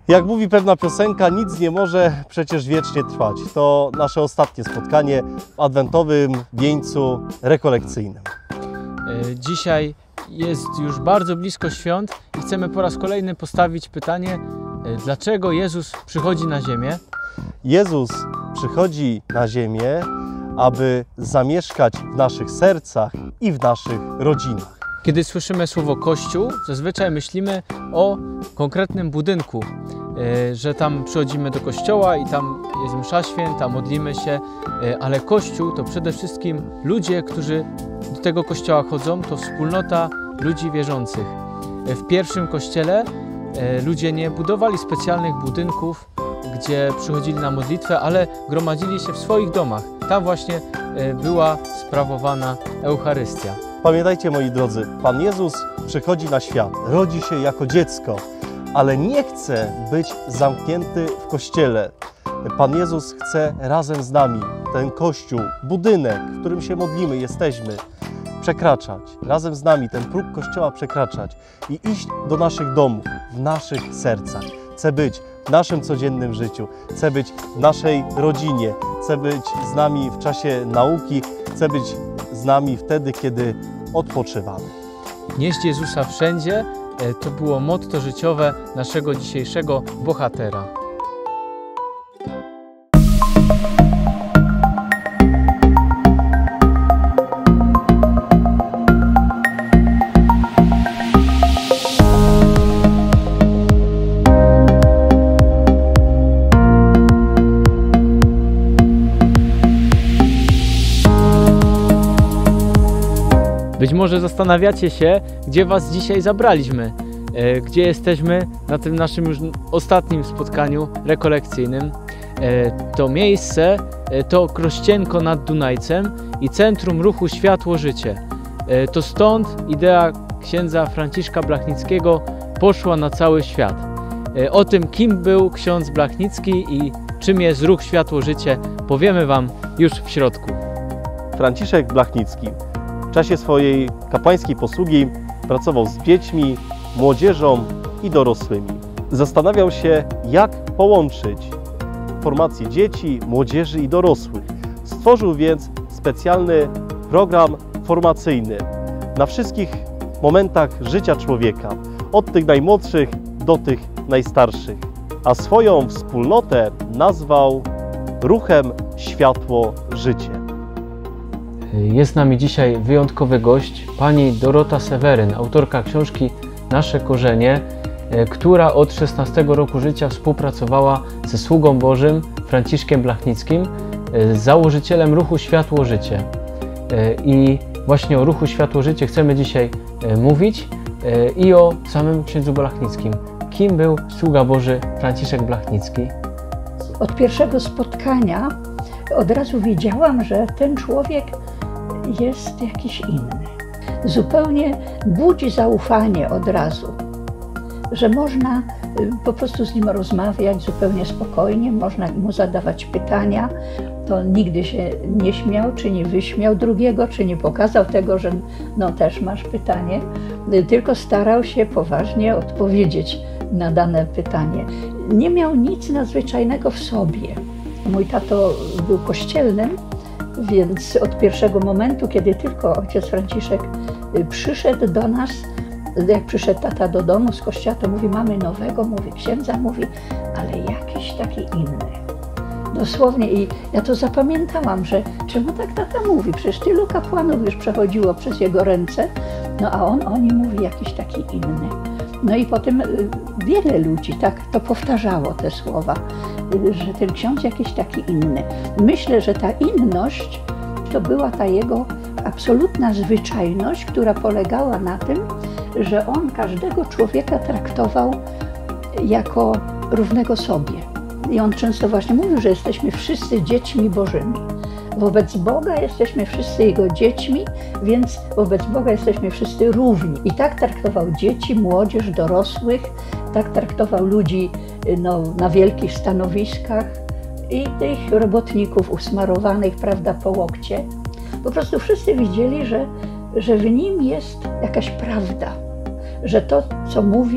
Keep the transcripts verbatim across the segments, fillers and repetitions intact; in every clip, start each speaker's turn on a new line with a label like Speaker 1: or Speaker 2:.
Speaker 1: Jak mówi pewna piosenka, nic nie może przecież wiecznie trwać. To nasze ostatnie spotkanie w adwentowym wieńcu rekolekcyjnym.
Speaker 2: Dzisiaj jest już bardzo blisko świąt i chcemy po raz kolejny postawić pytanie, dlaczego Jezus przychodzi na ziemię?
Speaker 1: Jezus przychodzi na ziemię, aby zamieszkać w naszych sercach i w naszych rodzinach. Kiedy słyszymy słowo Kościół, zazwyczaj myślimy o konkretnym budynku, że tam przychodzimy do kościoła i tam jest msza święta, modlimy się, ale Kościół to przede wszystkim ludzie, którzy do tego kościoła chodzą, to wspólnota ludzi wierzących. W pierwszym kościele ludzie nie budowali specjalnych budynków, gdzie przychodzili na modlitwę, ale gromadzili się w swoich domach. Tam właśnie była sprawowana Eucharystia. Pamiętajcie, moi drodzy, Pan Jezus przychodzi na świat, rodzi się jako dziecko, ale nie chce być zamknięty w kościele. Pan Jezus chce razem z nami ten kościół, budynek, w którym się modlimy, jesteśmy, przekraczać. Razem z nami ten próg kościoła przekraczać i iść do naszych domów, w naszych sercach. Chce być w naszym codziennym życiu, chce być w naszej rodzinie, chce być z nami w czasie nauki, chce być z nami wtedy, kiedy odpoczywamy. Nieść Jezusa wszędzie to było motto życiowe naszego dzisiejszego bohatera. Być może zastanawiacie się, gdzie Was dzisiaj zabraliśmy, gdzie jesteśmy na tym naszym już ostatnim spotkaniu rekolekcyjnym. To miejsce to Krościenko nad Dunajcem i Centrum Ruchu Światło Życie. To stąd idea księdza Franciszka Blachnickiego poszła na cały świat. O tym, kim był ksiądz Blachnicki i czym jest Ruch Światło Życie, powiemy Wam już w środku. Franciszek Blachnicki w czasie swojej kapłańskiej posługi pracował z dziećmi, młodzieżą i dorosłymi. Zastanawiał się, jak połączyć formację dzieci, młodzieży i dorosłych. Stworzył więc specjalny program formacyjny na wszystkich momentach życia człowieka, od tych najmłodszych do tych najstarszych. A swoją wspólnotę nazwał Ruchem Światło Życie. Jest z nami dzisiaj wyjątkowy gość, pani Dorota Seweryn, autorka książki Nasze Korzenie, która od szesnastego roku życia współpracowała ze sługą Bożym Franciszkiem Blachnickim, założycielem Ruchu Światło Życie. I właśnie o Ruchu Światło Życie chcemy dzisiaj mówić i o samym księdzu Blachnickim. Kim był sługa Boży Franciszek Blachnicki?
Speaker 3: Od pierwszego spotkania od razu wiedziałam, że ten człowiek jest jakiś inny. Zupełnie budzi zaufanie od razu, że można po prostu z nim rozmawiać zupełnie spokojnie, można mu zadawać pytania. To nigdy się nie śmiał, czy nie wyśmiał drugiego, czy nie pokazał tego, że no też masz pytanie, tylko starał się poważnie odpowiedzieć na dane pytanie. Nie miał nic nadzwyczajnego w sobie. Mój tato był kościelnym, więc od pierwszego momentu, kiedy tylko ojciec Franciszek przyszedł do nas, jak przyszedł tata do domu z kościoła, to mówi, mamy nowego, mówi księdza, mówi, ale jakiś taki inny. Dosłownie i ja to zapamiętałam, że czemu tak tata mówi, przecież tylu kapłanów już przechodziło przez jego ręce, no a on o nim mówi jakiś taki inny. No i potem wiele ludzi tak to powtarzało te słowa, że ten ksiądz jakiś taki inny. Myślę, że ta inność to była ta jego absolutna zwyczajność, która polegała na tym, że on każdego człowieka traktował jako równego sobie. I on często właśnie mówił, że jesteśmy wszyscy dziećmi Bożymi. Wobec Boga jesteśmy wszyscy Jego dziećmi, więc wobec Boga jesteśmy wszyscy równi. I tak traktował dzieci, młodzież, dorosłych, tak traktował ludzi no, na wielkich stanowiskach i tych robotników usmarowanych, prawda, po łokcie. Po prostu wszyscy widzieli, że, że w nim jest jakaś prawda, że to, co mówi,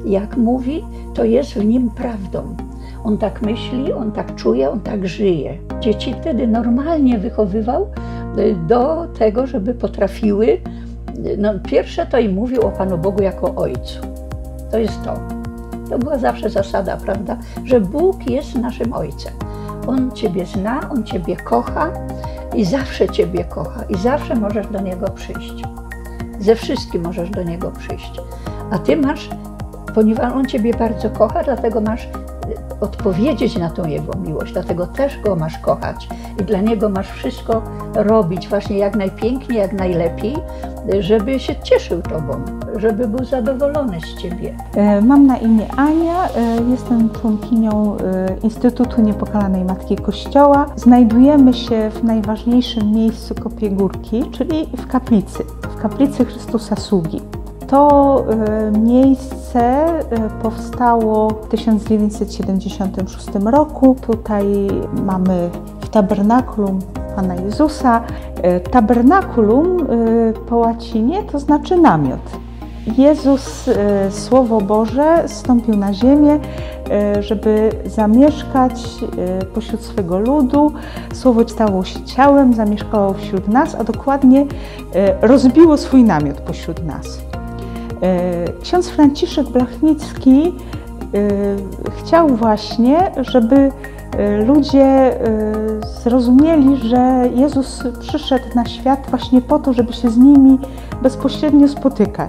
Speaker 3: jak mówi, to jest w nim prawdą. On tak myśli, on tak czuje, on tak żyje. Dzieci wtedy normalnie wychowywał do tego, żeby potrafiły, no pierwsze to im mówił o Panu Bogu jako Ojcu. To jest to. To była zawsze zasada, prawda, że Bóg jest naszym Ojcem. On Ciebie zna, On Ciebie kocha i zawsze Ciebie kocha i zawsze możesz do Niego przyjść. Ze wszystkim możesz do Niego przyjść. A Ty masz, ponieważ On Ciebie bardzo kocha, dlatego masz odpowiedzieć na tą Jego miłość, dlatego też Go masz kochać i dla Niego masz wszystko robić właśnie jak najpiękniej, jak najlepiej, żeby się cieszył Tobą, żeby był zadowolony z Ciebie.
Speaker 4: Mam na imię Ania, jestem członkinią Instytutu Niepokalanej Matki Kościoła. Znajdujemy się w najważniejszym miejscu Kopiegórki, czyli w kaplicy, w kaplicy Chrystusa Sługi. To miejsce powstało w tysiąc dziewięćset siedemdziesiątym szóstym roku. Tutaj mamy w tabernakulum Pana Jezusa. Tabernakulum po łacinie to znaczy namiot. Jezus, Słowo Boże, zstąpił na ziemię, żeby zamieszkać pośród swego ludu. Słowo stało się ciałem, zamieszkało wśród nas, a dokładnie rozbiło swój namiot pośród nas. Ksiądz Franciszek Blachnicki chciał właśnie, żeby ludzie zrozumieli, że Jezus przyszedł na świat właśnie po to, żeby się z nimi bezpośrednio spotykać.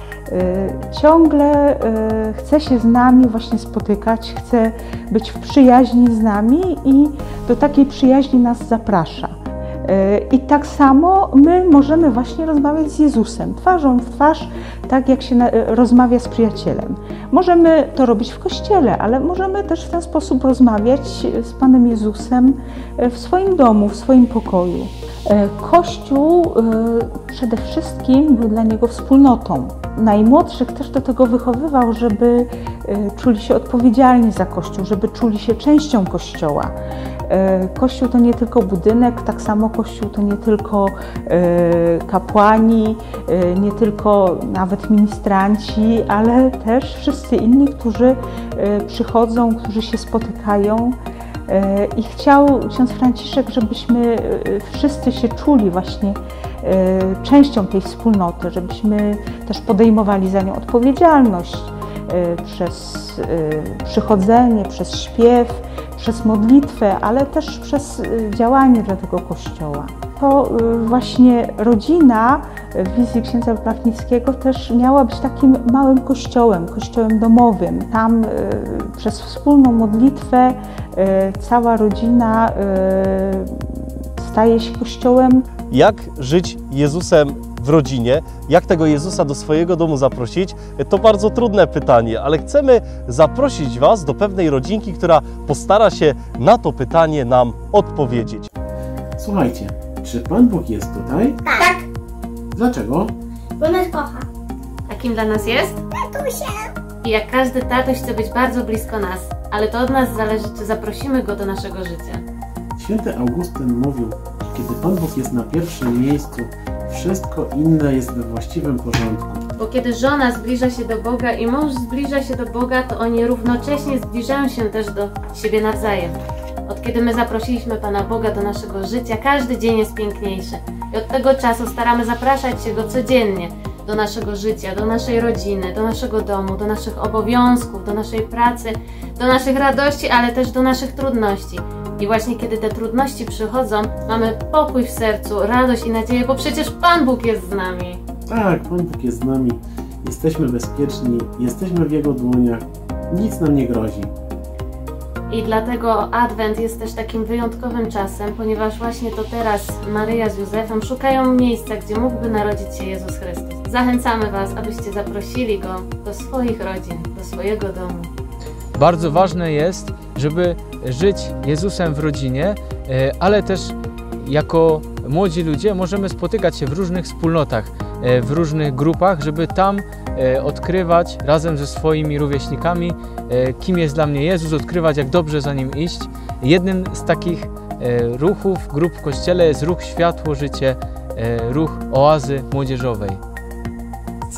Speaker 4: Ciągle chce się z nami właśnie spotykać, chce być w przyjaźni z nami i do takiej przyjaźni nas zaprasza. I tak samo my możemy właśnie rozmawiać z Jezusem, twarzą w twarz, tak jak się rozmawia z przyjacielem. Możemy to robić w kościele, ale możemy też w ten sposób rozmawiać z Panem Jezusem w swoim domu, w swoim pokoju. Kościół przede wszystkim był dla Niego wspólnotą. Najmłodszych też do tego wychowywał, żeby czuli się odpowiedzialni za Kościół, żeby czuli się częścią Kościoła. Kościół to nie tylko budynek, tak samo Kościół to nie tylko kapłani, nie tylko nawet ministranci, ale też wszyscy inni, którzy przychodzą, którzy się spotykają. I chciał ksiądz Franciszek, żebyśmy wszyscy się czuli właśnie częścią tej wspólnoty, żebyśmy też podejmowali za nią odpowiedzialność przez przychodzenie, przez śpiew, przez modlitwę, ale też przez działanie dla tego Kościoła. To właśnie rodzina w wizji księdza Blachnickiego też miała być takim małym kościołem, kościołem domowym. Tam przez wspólną modlitwę cała rodzina staje się kościołem.
Speaker 5: Jak żyć Jezusem w rodzinie, jak tego Jezusa do swojego domu zaprosić, to bardzo trudne pytanie, ale chcemy zaprosić Was do pewnej rodzinki, która postara się na to pytanie nam odpowiedzieć.
Speaker 6: Słuchajcie, czy Pan Bóg jest tutaj?
Speaker 7: Tak.
Speaker 6: Dlaczego?
Speaker 7: Bo nas kocha.
Speaker 8: A kim dla nas jest?
Speaker 7: Tatusia.
Speaker 8: I jak każdy tatuś chce być bardzo blisko nas, ale to od nas zależy, czy zaprosimy Go do naszego życia.
Speaker 6: Święty Augustyn mówił, kiedy Pan Bóg jest na pierwszym miejscu, wszystko inne jest we właściwym porządku.
Speaker 8: Bo kiedy żona zbliża się do Boga i mąż zbliża się do Boga, to oni równocześnie zbliżają się też do siebie nawzajem. Od kiedy my zaprosiliśmy Pana Boga do naszego życia, każdy dzień jest piękniejszy. I od tego czasu staramy zapraszać się Go codziennie do naszego życia, do naszej rodziny, do naszego domu, do naszych obowiązków, do naszej pracy, do naszych radości, ale też do naszych trudności. I właśnie kiedy te trudności przychodzą, mamy pokój w sercu, radość i nadzieję, bo przecież Pan Bóg jest z nami.
Speaker 6: Tak, Pan Bóg jest z nami. Jesteśmy bezpieczni, jesteśmy w Jego dłoniach. Nic nam nie grozi.
Speaker 8: I dlatego Adwent jest też takim wyjątkowym czasem, ponieważ właśnie to teraz Maryja z Józefem szukają miejsca, gdzie mógłby narodzić się Jezus Chrystus. Zachęcamy Was, abyście zaprosili Go do swoich rodzin, do swojego domu.
Speaker 2: Bardzo ważne jest, żeby żyć Jezusem w rodzinie, ale też jako młodzi ludzie możemy spotykać się w różnych wspólnotach, w różnych grupach, żeby tam odkrywać razem ze swoimi rówieśnikami, kim jest dla mnie Jezus, odkrywać, jak dobrze za Nim iść. Jednym z takich ruchów, grup w Kościele jest ruch Światło Życie, ruch Oazy Młodzieżowej.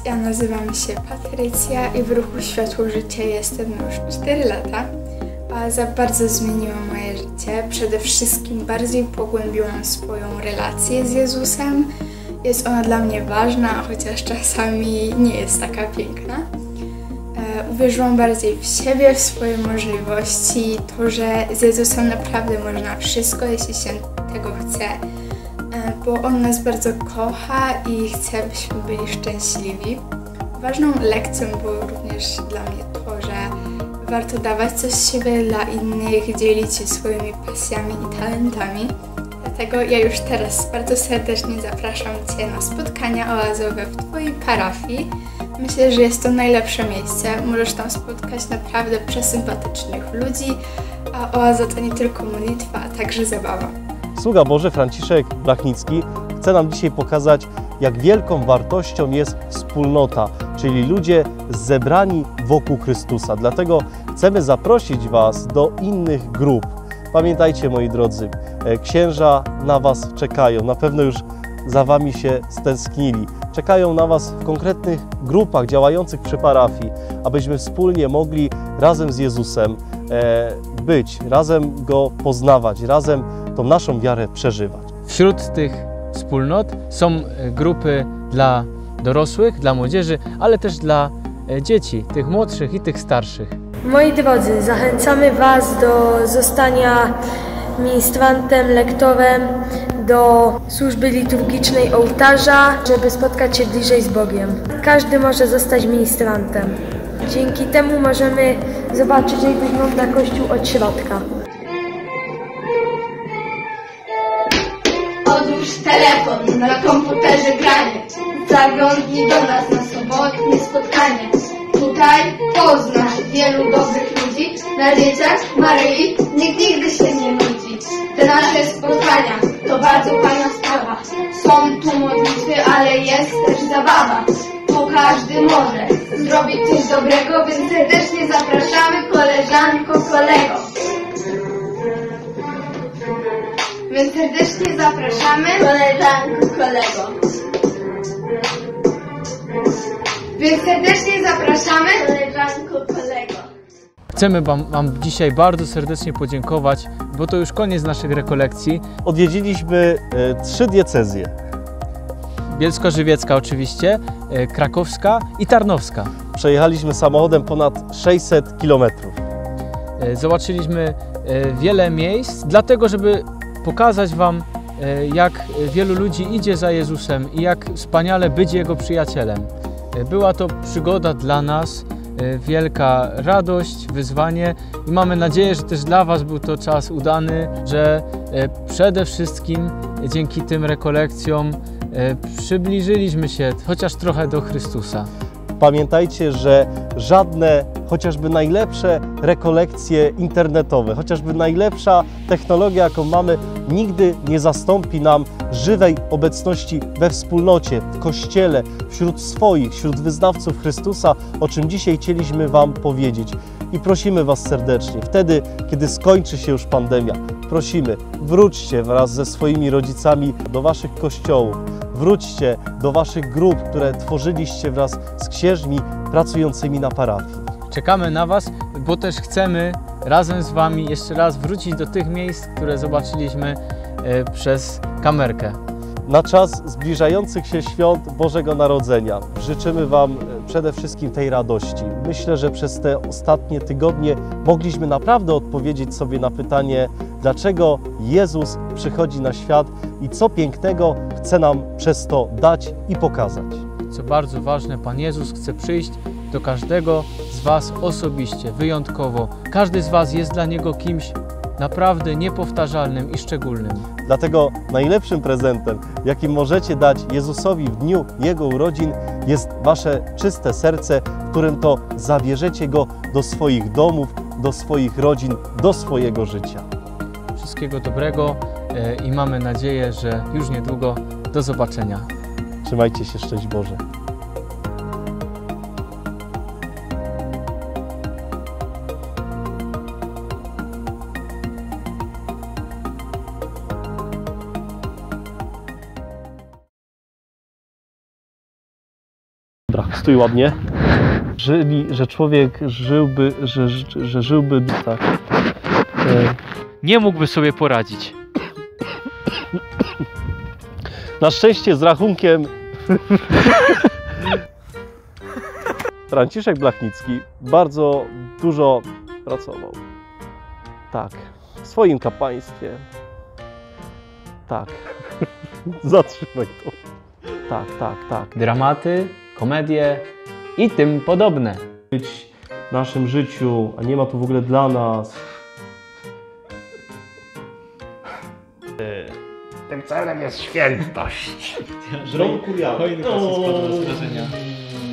Speaker 7: Ja nazywam się Patrycja i w ruchu Światło Życia jestem już cztery lata. Oaza bardzo zmieniła moje życie. Przede wszystkim bardziej pogłębiłam swoją relację z Jezusem. Jest ona dla mnie ważna, chociaż czasami nie jest taka piękna. E, uwierzyłam bardziej w siebie, w swoje możliwości, to, że z Jezusem naprawdę można wszystko, jeśli się tego chce. Bo On nas bardzo kocha i chce, byśmy byli szczęśliwi. Ważną lekcją było również dla mnie to, że warto dawać coś z siebie dla innych, dzielić się swoimi pasjami i talentami. Dlatego ja już teraz bardzo serdecznie zapraszam Cię na spotkania oazowe w Twojej parafii. Myślę, że jest to najlepsze miejsce. Możesz tam spotkać naprawdę przesympatycznych ludzi, a oaza to nie tylko modlitwa, a także zabawa.
Speaker 5: Sługa Boży Franciszek Blachnicki chce nam dzisiaj pokazać, jak wielką wartością jest wspólnota, czyli ludzie zebrani wokół Chrystusa. Dlatego chcemy zaprosić Was do innych grup. Pamiętajcie, moi drodzy, księża na Was czekają, na pewno już za Wami się stęsknili. Czekają na Was w konkretnych grupach działających przy parafii, abyśmy wspólnie mogli razem z Jezusem być, razem Go poznawać, razem tą naszą wiarę przeżywać.
Speaker 2: Wśród tych wspólnot są grupy dla dorosłych, dla młodzieży, ale też dla dzieci, tych młodszych i tych starszych.
Speaker 9: Moi drodzy, zachęcamy Was do zostania ministrantem, lektorem, do służby liturgicznej ołtarza, żeby spotkać się bliżej z Bogiem. Każdy może zostać ministrantem. Dzięki temu możemy zobaczyć, jak wygląda Kościół od środka.
Speaker 10: Odłóż telefon, na komputerze granie. Zaglądnij do nas na sobotnie spotkanie. Tutaj poznasz wielu dobrych ludzi. Na dzieciach Maryi nikt nigdy się nie nudzi. Te nasze spotkania to bardzo fajna sprawa. Są tu modlitwy, ale jest też zabawa. Tu każdy może zrobić coś dobrego, więc serdecznie zapraszamy, koleżanko, kolego. Więc serdecznie zapraszamy, koleżanko, kolego. Więc serdecznie zapraszamy, koleżanko, kolego.
Speaker 2: Chcemy wam, wam dzisiaj bardzo serdecznie podziękować, bo to już koniec naszych rekolekcji.
Speaker 5: Odwiedziliśmy e, trzy diecezje.
Speaker 2: Bielsko-Żywiecka oczywiście, e, Krakowska i Tarnowska.
Speaker 5: Przejechaliśmy samochodem ponad sześćset kilometrów.
Speaker 2: E, zobaczyliśmy e, wiele miejsc, dlatego żeby pokazać Wam, e, jak wielu ludzi idzie za Jezusem i jak wspaniale być Jego przyjacielem. E, była to przygoda dla nas, e, wielka radość, wyzwanie i mamy nadzieję, że też dla Was był to czas udany, że e, przede wszystkim dzięki tym rekolekcjom e, przybliżyliśmy się chociaż trochę do Chrystusa.
Speaker 5: Pamiętajcie, że żadne, chociażby najlepsze rekolekcje internetowe, chociażby najlepsza technologia, jaką mamy, nigdy nie zastąpi nam żywej obecności we wspólnocie, w Kościele, wśród swoich, wśród wyznawców Chrystusa, o czym dzisiaj chcieliśmy Wam powiedzieć. I prosimy Was serdecznie, wtedy, kiedy skończy się już pandemia, prosimy, wróćcie wraz ze swoimi rodzicami do Waszych kościołów, wróćcie do Waszych grup, które tworzyliście wraz z księżmi pracującymi na parafii.
Speaker 2: Czekamy na Was, bo też chcemy razem z Wami jeszcze raz wrócić do tych miejsc, które zobaczyliśmy e, przez kamerkę.
Speaker 5: Na czas zbliżających się świąt Bożego Narodzenia życzymy Wam przede wszystkim tej radości. Myślę, że przez te ostatnie tygodnie mogliśmy naprawdę odpowiedzieć sobie na pytanie, dlaczego Jezus przychodzi na świat i co pięknego chce nam przez to dać i pokazać.
Speaker 2: Co bardzo ważne, Pan Jezus chce przyjść do każdego z Was osobiście, wyjątkowo. Każdy z Was jest dla Niego kimś naprawdę niepowtarzalnym i szczególnym.
Speaker 5: Dlatego najlepszym prezentem, jakim możecie dać Jezusowi w dniu Jego urodzin, jest Wasze czyste serce, w którym to zabierzecie Go do swoich domów, do swoich rodzin, do swojego życia.
Speaker 2: Wszystkiego dobrego i mamy nadzieję, że już niedługo do zobaczenia.
Speaker 5: Trzymajcie się, szczęść Boże.
Speaker 1: Dobra,
Speaker 5: Stój ładnie. Żyli, że człowiek żyłby, że, że, że żyłby tak. E,
Speaker 1: Nie mógłby sobie poradzić.
Speaker 5: Na szczęście z rachunkiem Franciszek Blachnicki bardzo dużo pracował. Tak, w swoim kapłaństwie. Tak. Zatrzymaj to. Tak, tak, tak.
Speaker 1: Dramaty, komedie i tym podobne.
Speaker 5: Być w naszym życiu, a nie ma tu w ogóle dla nas.
Speaker 11: Tym celem jest świętość.
Speaker 5: Drąg kuriawy.
Speaker 1: Kolejny kasus spadł z wrażenia.